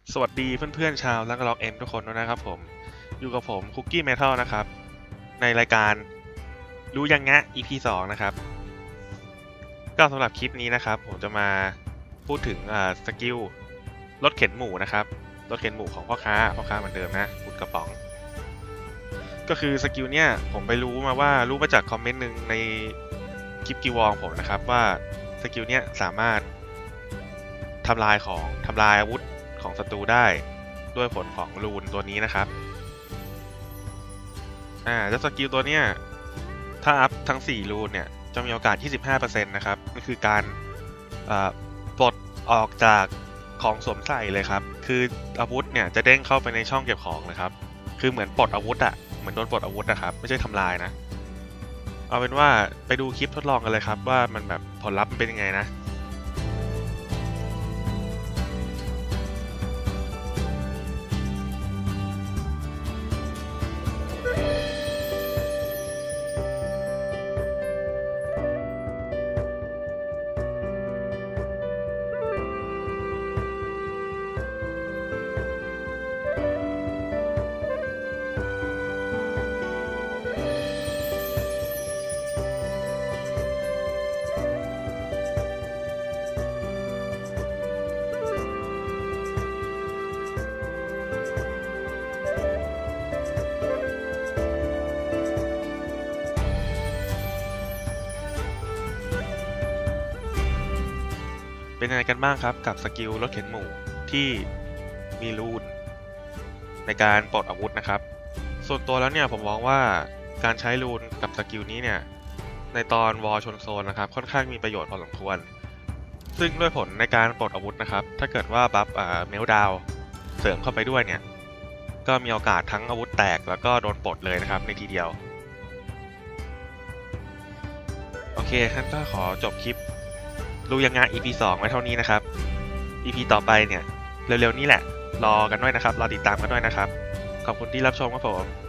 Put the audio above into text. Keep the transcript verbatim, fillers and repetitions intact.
สวัสดีเพื่อนๆชาวลักล็อกเอ็มทุกคนด้วยนะครับผมอยู่กับผมคุกกี้เมทัลนะครับในรายการรู้ยังงะ อี พี สองนะครับก็สำหรับคลิปนี้นะครับผมจะมาพูดถึงสกิลรถเข็นหมูนะครับรถเข็นหมูของพ่อค้าพ่อค้าเหมือนเดิมนะคุณกระป๋องก็คือสกิลเนี้ยผมไปรู้มาว่ารู้มาจากคอมเมนต์หนึ่งในคลิปกิวองผมนะครับว่าสกิลเนี้ยสามารถทำลายของทำลายอาวุธของศัตรูได้ด้วยผลของรูนตัวนี้นะครับอ่าแล้วสกิลตัวเนี้ยถ้าอัพทั้งสี่รูนเนี่ยจะมีโอกาส ยี่สิบห้าเปอร์เซ็นต์ นะครับนี่คือการปลดออกจากของสวมใส่เลยครับคืออาวุธเนี่ยจะเด้งเข้าไปในช่องเก็บของเลยครับคือเหมือนปลดอาวุธอะเหมือนโดนปลดอาวุธอะครับไม่ใช่ทำลายนะเอาเป็นว่าไปดูคลิปทดลองกันเลยครับว่ามันแบบผลลัพธ์มันเป็นยังไงนะเป็นยังไงกันบ้างครับกับสกิลรถเข็นหมูที่มีรูนในการปลดอาวุธนะครับส่วนตัวแล้วเนี่ยผมมองว่าการใช้รูนกับสกิลนี้เนี่ยในตอนวอลชนโซนนะครับค่อนข้างมีประโยชน์พอสมควรซึ่งด้วยผลในการปลดอาวุธนะครับถ้าเกิดว่าบัฟเมลดาวเสริมเข้าไปด้วยเนี่ยก็มีโอกาสทั้งอาวุธแตกแล้วก็โดนปลดเลยนะครับในทีเดียวโอเคท่านก็ขอจบคลิปรู้ยังไง อี พี สองไว้เท่านี้นะครับ อี พี ต่อไปเนี่ยเร็วๆนี้แหละรอกันด้วยนะครับรอติดตามกันด้วยนะครับขอบคุณที่รับชมครับผม